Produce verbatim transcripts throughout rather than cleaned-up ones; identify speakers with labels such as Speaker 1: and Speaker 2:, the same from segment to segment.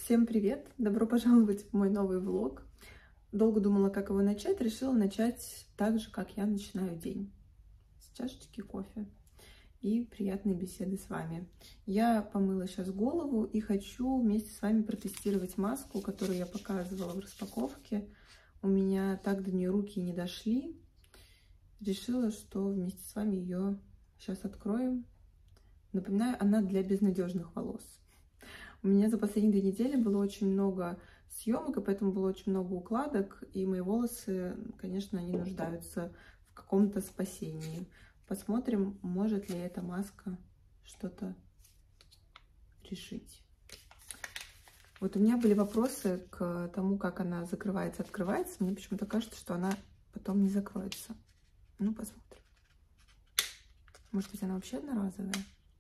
Speaker 1: Всем привет! Добро пожаловать в мой новый влог. Долго думала, как его начать. Решила начать так же, как я начинаю день. С чашечки кофе и приятной беседы с вами. Я помыла сейчас голову и хочу вместе с вами протестировать маску, которую я показывала в распаковке. У меня так до нее руки не дошли. Решила, что вместе с вами ее сейчас откроем. Напоминаю, она для безнадежных волос. У меня за последние две недели было очень много съемок, и поэтому было очень много укладок, и мои волосы, конечно, они нуждаются в каком-то спасении. Посмотрим, может ли эта маска что-то решить. Вот у меня были вопросы к тому, как она закрывается, открывается. Мне почему-то кажется, что она потом не закроется. Ну, посмотрим. Может быть, она вообще одноразовая?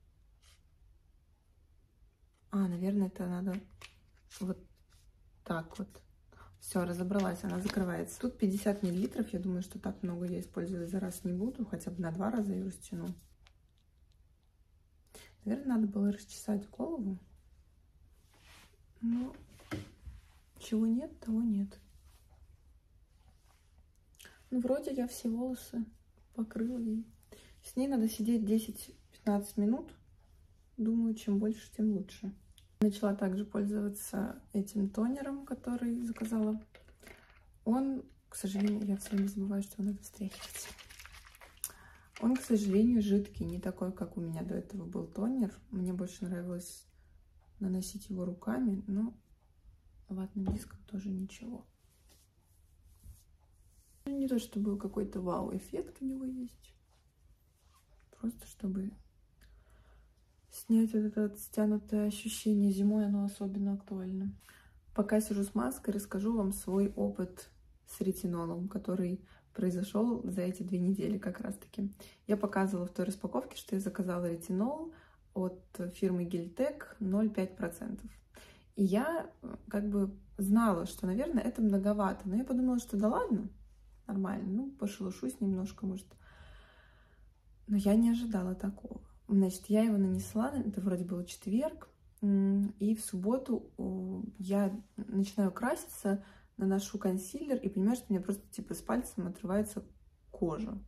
Speaker 1: А, наверное, это надо вот так вот. Все, разобралась, она закрывается. Тут пятьдесят миллилитров, я думаю, что так много я использовать за раз не буду. Хотя бы на два раза ее растяну. Наверное, надо было расчесать голову. Но чего нет, того нет. Ну, вроде я все волосы покрыла ей. С ней надо сидеть десять-пятнадцать минут. Думаю, чем больше, тем лучше. Начала также пользоваться этим тонером, который заказала. Он, к сожалению, я все время забываю, что надо встряхивать. Он, к сожалению, жидкий, не такой, как у меня до этого был тонер. Мне больше нравилось наносить его руками, но ватным диском тоже ничего. Не то, чтобы какой-то вау-эффект у него есть. Просто чтобы снять вот это стянутое ощущение. Зимой оно особенно актуально. Пока сижу с маской, расскажу вам свой опыт с ретинолом, который произошел за эти две недели как раз-таки. Я показывала в той распаковке, что я заказала ретинол от фирмы Гельтек ноль целых пять десятых процента. И я как бы знала, что, наверное, это многовато. Но я подумала, что да ладно, нормально, ну, пошелушусь немножко, может. Но я не ожидала такого. Значит, я его нанесла, это вроде был четверг, и в субботу я начинаю краситься, наношу консилер и понимаю, что у меня просто типа с пальцем отрывается кожа.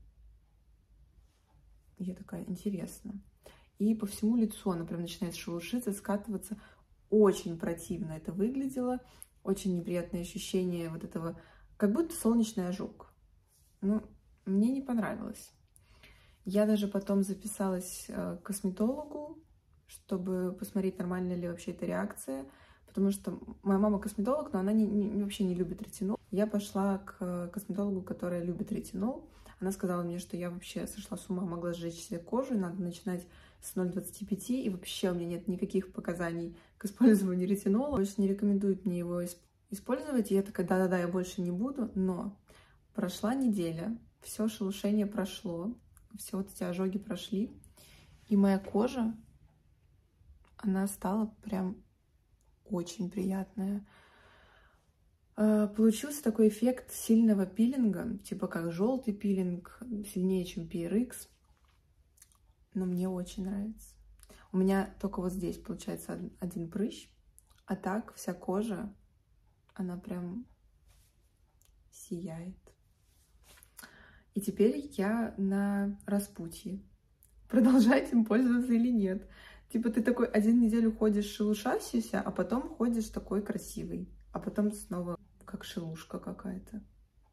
Speaker 1: Я такая, интересно. И по всему лицу она прям начинает шелушиться, скатываться. Очень противно это выглядело, очень неприятное ощущение вот этого, как будто солнечный ожог. Ну, мне не понравилось. Я даже потом записалась к косметологу, чтобы посмотреть, нормальная ли вообще эта реакция. Потому что моя мама косметолог, но она не, не, вообще не любит ретинол. Я пошла к косметологу, которая любит ретинол. Она сказала мне, что я вообще сошла с ума, могла сжечь себе кожу, и надо начинать с ноль целых двадцати пяти. И вообще у меня нет никаких показаний к использованию ретинола. Больше не рекомендует мне его использовать. И я такая, да-да-да, я больше не буду. Но прошла неделя, все шелушение прошло. Все вот эти ожоги прошли, и моя кожа, она стала прям очень приятная. Получился такой эффект сильного пилинга, типа как желтый пилинг, сильнее, чем пи эр икс, но мне очень нравится. У меня только вот здесь получается один прыщ, а так вся кожа, она прям сияет. И теперь я на распутье. Продолжать им пользоваться или нет. Типа ты такой один неделю ходишь шелушащийся, а потом ходишь такой красивый. А потом снова как шелушка какая-то.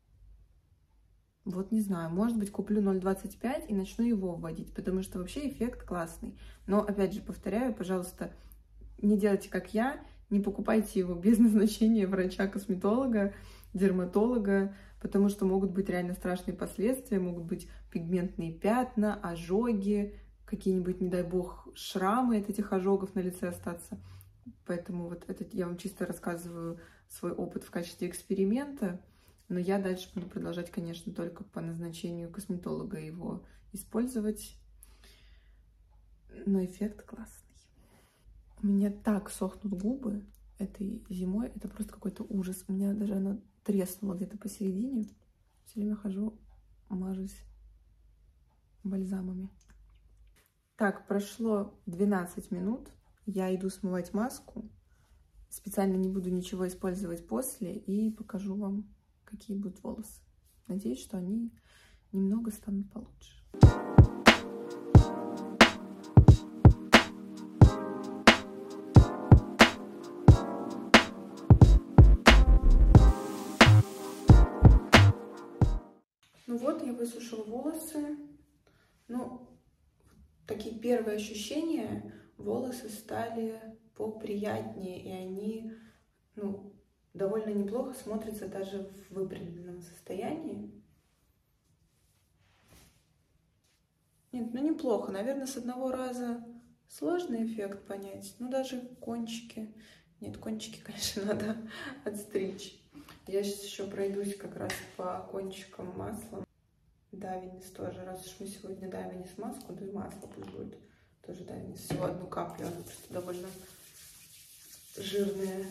Speaker 1: Вот не знаю, может быть, куплю ноль целых двадцать пять и начну его вводить, потому что вообще эффект классный. Но опять же, повторяю, пожалуйста, не делайте как я, не покупайте его без назначения врача-косметолога, дерматолога, потому что могут быть реально страшные последствия, могут быть пигментные пятна, ожоги, какие-нибудь, не дай бог, шрамы от этих ожогов на лице остаться. Поэтому вот это я вам чисто рассказываю свой опыт в качестве эксперимента, но я дальше буду продолжать, конечно, только по назначению косметолога его использовать. Но эффект классный. У меня так сохнут губы этой зимой, это просто какой-то ужас. У меня даже она треснула где-то посередине. Все время хожу, мажусь бальзамами. Так, прошло двенадцать минут. Я иду смывать маску. специально не буду ничего использовать после и покажу вам, какие будут волосы. Надеюсь, что они немного станут получше. Ну вот, я высушила волосы. Ну, такие первые ощущения, волосы стали поприятнее, и они, ну, довольно неплохо смотрятся даже в выпрямленном состоянии. Нет, ну неплохо. Наверное, с одного раза сложный эффект понять. Ну, даже кончики. Нет, кончики, конечно, надо отстричь. Я сейчас еще пройдусь как раз по кончикам маслом. Давинис тоже. Раз уж мы сегодня Давинис маску, да и масло пусть будет тоже Давинис. Всего одну каплю, она просто довольно жирная.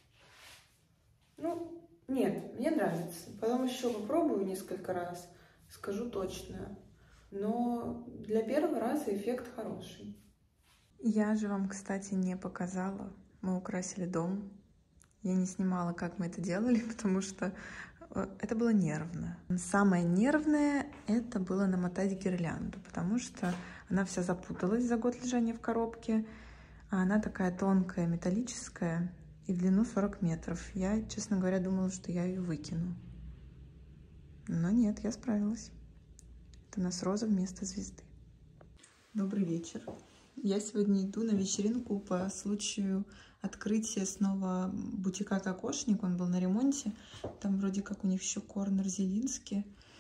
Speaker 1: Ну, нет, мне нравится. Потом еще попробую несколько раз, скажу точно. Но для первого раза эффект хороший. Я же вам, кстати, не показала. Мы украсили дом. Я не снимала, как мы это делали, потому что это было нервно. Самое нервное — это было намотать гирлянду, потому что она вся запуталась за год лежания в коробке, а она такая тонкая, металлическая и в длину сорок метров. Я, честно говоря, думала, что я ее выкину. Но нет, я справилась. Это у нас роза вместо звезды. Добрый вечер. Я сегодня иду на вечеринку по случаю открытия снова бутика «Кокошник». Он был на ремонте. Там вроде как у них еще корнер Зелинский.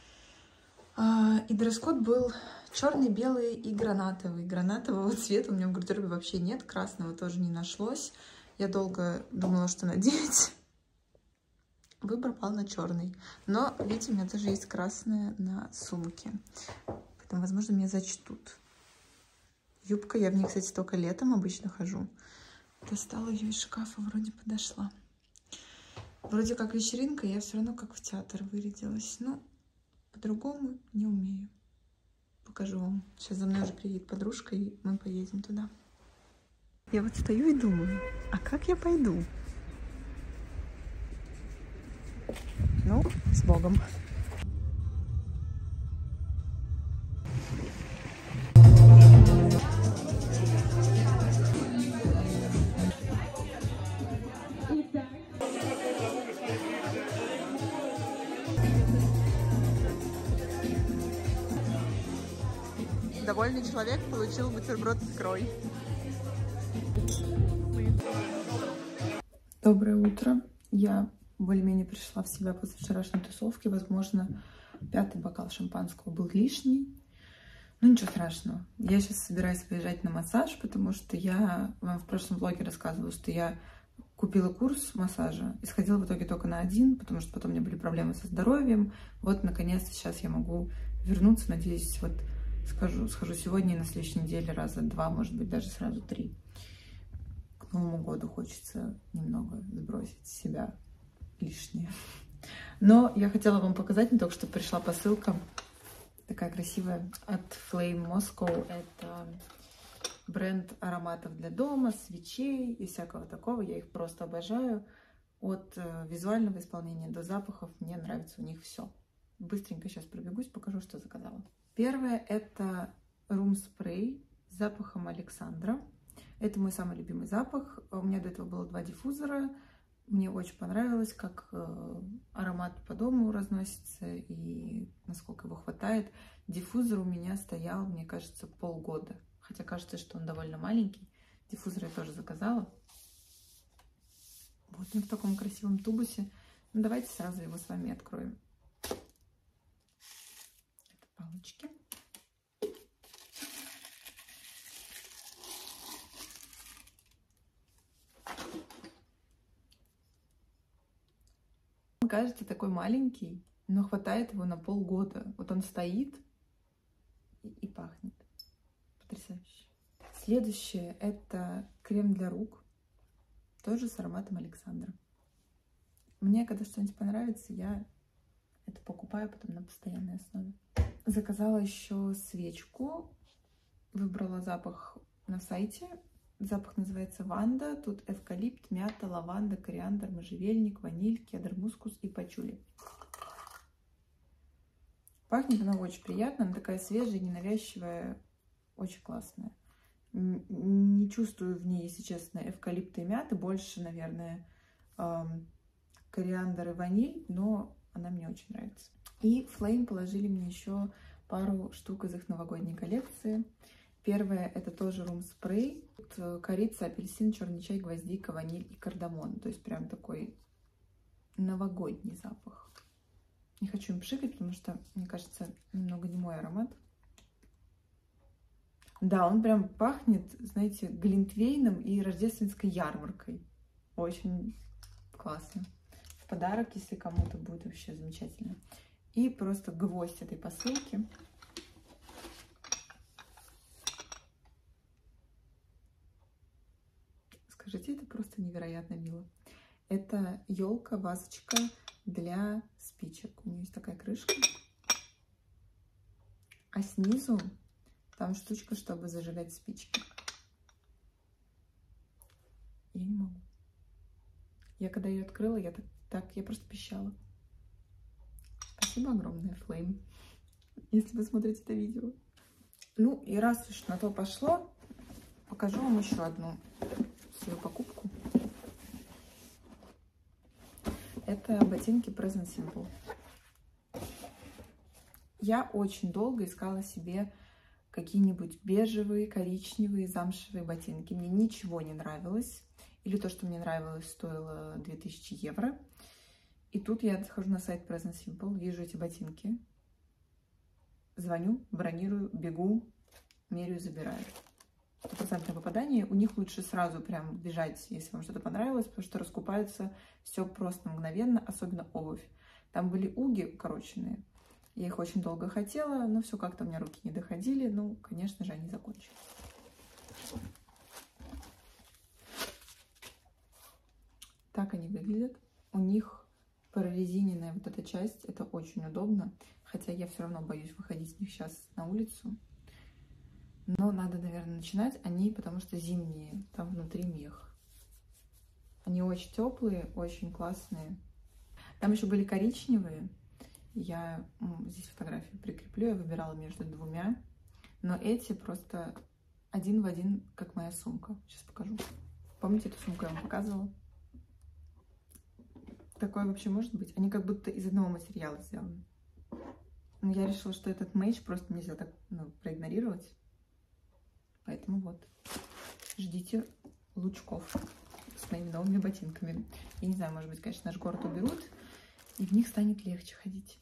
Speaker 1: И дресс-код был черный, белый и гранатовый. Гранатового цвета у меня в гардеробе вообще нет. Красного тоже не нашлось. Я долго думала, что надеть. Выбор пал на черный. Но, видите, у меня даже есть красное на сумке. Поэтому, возможно, меня зачтут. Юбка, я в ней, кстати, только летом обычно хожу. Достала ее из шкафа, вроде подошла. Вроде как вечеринка, я все равно как в театр вырядилась. Ну, по-другому не умею. Покажу вам. Сейчас за мной уже приедет подружка, и мы поедем туда. Я вот стою и думаю, а как я пойду? Ну, с Богом. Довольный человек получил бутерброд с икрой. Доброе утро. Я более-менее пришла в себя после вчерашней тусовки. Возможно, пятый бокал шампанского был лишний. Ну, ничего страшного. Я сейчас собираюсь выезжать на массаж, потому что я вам в прошлом влоге рассказывала, что я купила курс массажа и сходила в итоге только на один, потому что потом у меня были проблемы со здоровьем. Вот, наконец-то, сейчас я могу вернуться. Надеюсь, вот скажу, схожу сегодня и на следующей неделе раза два, может быть, даже сразу три. К Новому году хочется немного сбросить с себя лишнее. Но я хотела вам показать, не только что пришла посылка. Такая красивая от Flame Moscow. Это бренд ароматов для дома, свечей и всякого такого. Я их просто обожаю. От э, визуального исполнения до запахов мне нравится у них все. Быстренько сейчас пробегусь, покажу, что заказала. Первое — это Room Spray с запахом Александра. Это мой самый любимый запах. У меня до этого было два диффузора. Мне очень понравилось, как э, аромат по дому разносится и насколько его хватает. Диффузор у меня стоял, мне кажется, полгода. Хотя кажется, что он довольно маленький. Диффузор я тоже заказала. Вот он в таком красивом тубусе. Ну, давайте сразу его с вами откроем. Это палочки. Он кажется такой маленький, но хватает его на полгода. Вот он стоит и, и пахнет. Потрясающе. Следующее — это крем для рук. Тоже с ароматом Александра. Мне, когда что-нибудь понравится, я это покупаю потом на постоянной основе. Заказала еще свечку. Выбрала запах на сайте. Запах называется Ванда. Тут эвкалипт, мята, лаванда, кориандр, можжевельник, ваниль, кедр, мускус и пачули. Пахнет она очень приятно. Она такая свежая, ненавязчивая. Очень классная. Не чувствую в ней, если честно, эвкалипта и мяты. Больше, наверное, кориандр и ваниль. Но она мне очень нравится. И Flame положили мне еще пару штук из их новогодней коллекции. Первое — это тоже рум-спрей. Корица, апельсин, черный чай, гвоздика, ваниль и кардамон. То есть прям такой новогодний запах. Не хочу им пшикать, потому что, мне кажется, немного не мой аромат. Да, он прям пахнет, знаете, глинтвейном и рождественской ярмаркой. Очень классно. В подарок, если кому-то, будет вообще замечательно. И просто гвоздь этой посылки. Скажите, это просто невероятно мило. Это елка, вазочка для спичек. У нее есть такая крышка. А снизу там штучка, чтобы зажигать спички. Я не могу. Я когда ее открыла, я так, так я просто пищала. Спасибо огромное, Flame, если вы смотрите это видео. Ну и раз уж на то пошло, покажу вам еще одну свою покупку. Это ботинки Present Simple. Я очень долго искала себе какие-нибудь бежевые, коричневые, замшевые ботинки. Мне ничего не нравилось. Или то, что мне нравилось, стоило две тысячи евро. И тут я захожу на сайт Present Simple, вижу эти ботинки. Звоню, бронирую, бегу, меряю, забираю. Стопроцентное попадание. У них лучше сразу прям бежать, если вам что-то понравилось, потому что раскупаются все просто мгновенно, особенно обувь. Там были уги укороченные. Я их очень долго хотела, но все как-то у меня руки не доходили. Ну, конечно же, они закончились. Так они выглядят. У них прорезиненная вот эта часть. Это очень удобно. Хотя я все равно боюсь выходить с них сейчас на улицу. Но надо, наверное, начинать они, потому что зимние. Там внутри мех. Они очень теплые, очень классные. Там еще были коричневые. Я ну, здесь фотографию прикреплю. Я выбирала между двумя. Но эти просто один в один, как моя сумка. Сейчас покажу. Помните, эту сумку я вам показывала? Такое вообще может быть? Они как будто из одного материала сделаны. Но я решила, что этот мейдж просто нельзя так ну, проигнорировать. Поэтому вот, ждите лучков с моими новыми ботинками. Я не знаю, может быть, конечно, наш город уберут, и в них станет легче ходить.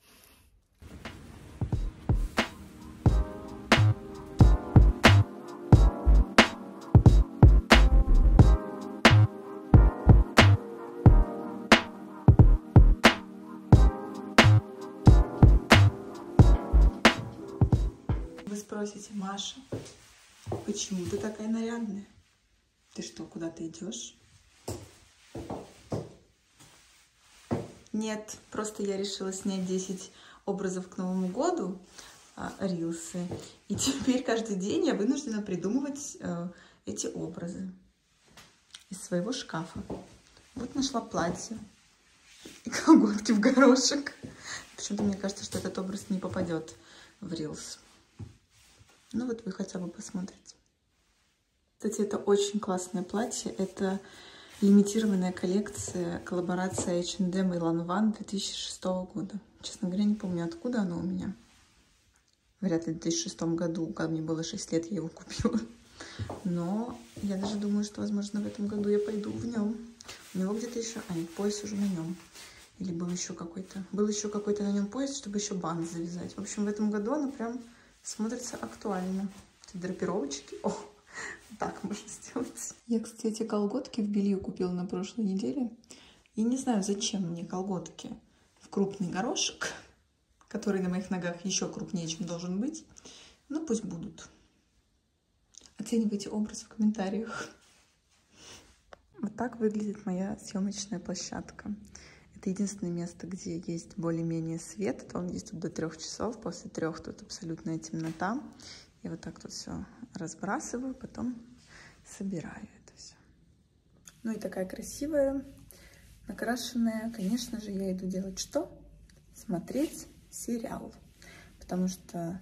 Speaker 1: Вы спросите, Маша, почему ты такая нарядная? Ты что, куда-то идешь? Нет, просто я решила снять десять образов к Новому году, а, рилсы. И теперь каждый день я вынуждена придумывать а, эти образы из своего шкафа. Вот нашла платье и колготки в горошек. Почему-то мне кажется, что этот образ не попадет в рилс. Ну вот вы хотя бы посмотрите. Кстати, это очень классное платье. Это лимитированная коллекция, коллаборация эйч энд эм и Lanvin две тысячи шестого года. Честно говоря, не помню, откуда оно у меня. Вряд ли в две тысячи шестом году, когда мне было шесть лет, я его купила. Но я даже думаю, что, возможно, в этом году я пойду в нем. У него где-то еще... А, нет, пояс уже на нем. Или был еще какой-то... Был еще какой-то на нем пояс, чтобы еще бант завязать. В общем, в этом году оно прям смотрится актуально. Эти драпировочки. О, так можно сделать. Я, кстати, эти колготки в белье купила на прошлой неделе. И не знаю, зачем мне колготки в крупный горошек, который на моих ногах еще крупнее, чем должен быть. Ну, пусть будут. Оценивайте образ в комментариях. Вот так выглядит моя съемочная площадка. Это единственное место, где есть более-менее свет. Это он есть тут до трех часов. После трех тут абсолютная темнота. И вот так тут все разбрасываю. Потом
Speaker 2: собираю это все.
Speaker 1: Ну и такая красивая, накрашенная. Конечно же, я иду делать что? Смотреть сериал. Потому что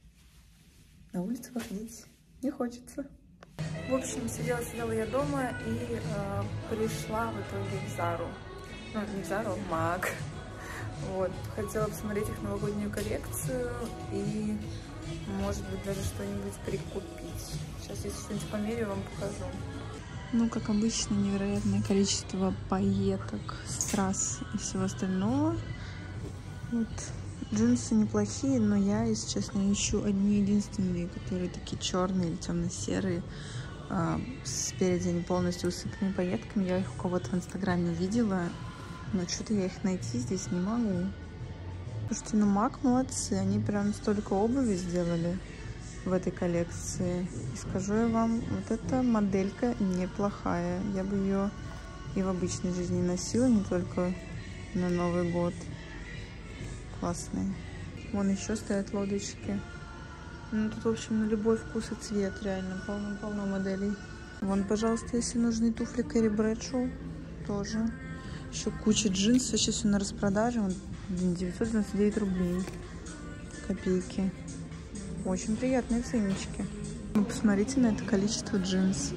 Speaker 1: на улицу выходить не хочется. В общем, сидела-сидела я дома и э, пришла в итоге в Зару. Ну, не в Зару, а в Мак. Вот. Хотела посмотреть их новогоднюю коллекцию и, может быть, даже что-нибудь прикупить. Сейчас, если что-нибудь померяю, вам покажу.
Speaker 2: Ну, как обычно, невероятное количество пайеток, страз и всего остального. Вот. Джинсы неплохие, но я, если честно, ищу одни единственные, которые такие черные или темно-серые. А, спереди они полностью усыпаны пайетками. Я их у кого-то в инстаграме видела, но что-то я их найти здесь не могу. Слушайте, ну Мак молодцы, они прям столько обуви сделали в этой коллекции. И скажу я вам, вот эта моделька неплохая. Я бы ее и в обычной жизни носила, не только на Новый год. Классные. Вон еще стоят лодочки. Ну, тут, в общем, на любой вкус и цвет, реально, полно-полно моделей. Вон, пожалуйста, если нужны туфли Кэрри Брэдшоу, тоже. Еще куча джинсов, сейчас все на распродаже. Вон, девятьсот девяносто девять рублей. Копейки. Очень приятные ценнички. Ну, посмотрите на это количество джинс.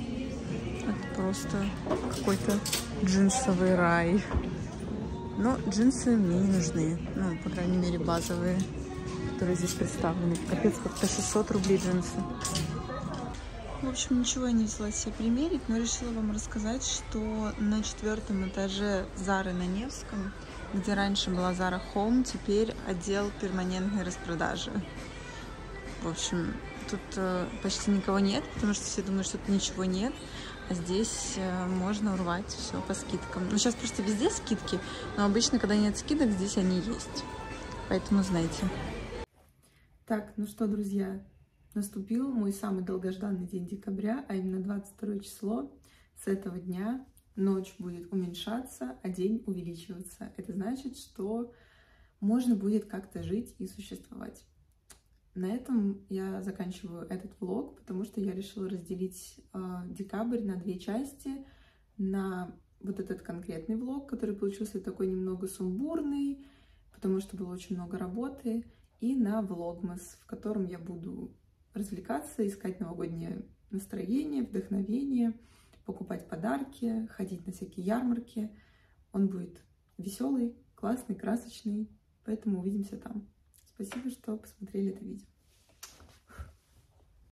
Speaker 2: Это просто какой-то джинсовый рай. Но джинсы мне не нужны. Ну, по крайней мере, базовые, которые здесь представлены. Капец, как-то шестьсот рублей джинсы. В общем, ничего я не взяла себе примерить, но решила вам рассказать, что на четвертом этаже Зары на Невском, где раньше была Zara Home, теперь отдел перманентной распродажи. В общем, тут э, почти никого нет, потому что все думают, что тут ничего нет. А здесь э, можно урвать все по скидкам. Ну, сейчас просто везде скидки, но обычно, когда нет скидок, здесь они есть. Поэтому знайте. Так, ну что, друзья, наступил мой самый долгожданный день декабря, а именно двадцать второе число. С этого дня ночь будет уменьшаться, а день увеличиваться. Это значит, что можно будет как-то жить и существовать. На этом я заканчиваю этот влог, потому что я решила разделить э, декабрь на две части. На вот этот конкретный влог, который получился такой немного сумбурный, потому что было очень много работы, и на влогмас, в котором я буду развлекаться, искать новогоднее настроение, вдохновение, покупать подарки, ходить на всякие ярмарки. Он будет веселый, классный, красочный, поэтому увидимся там. Спасибо, что посмотрели это видео.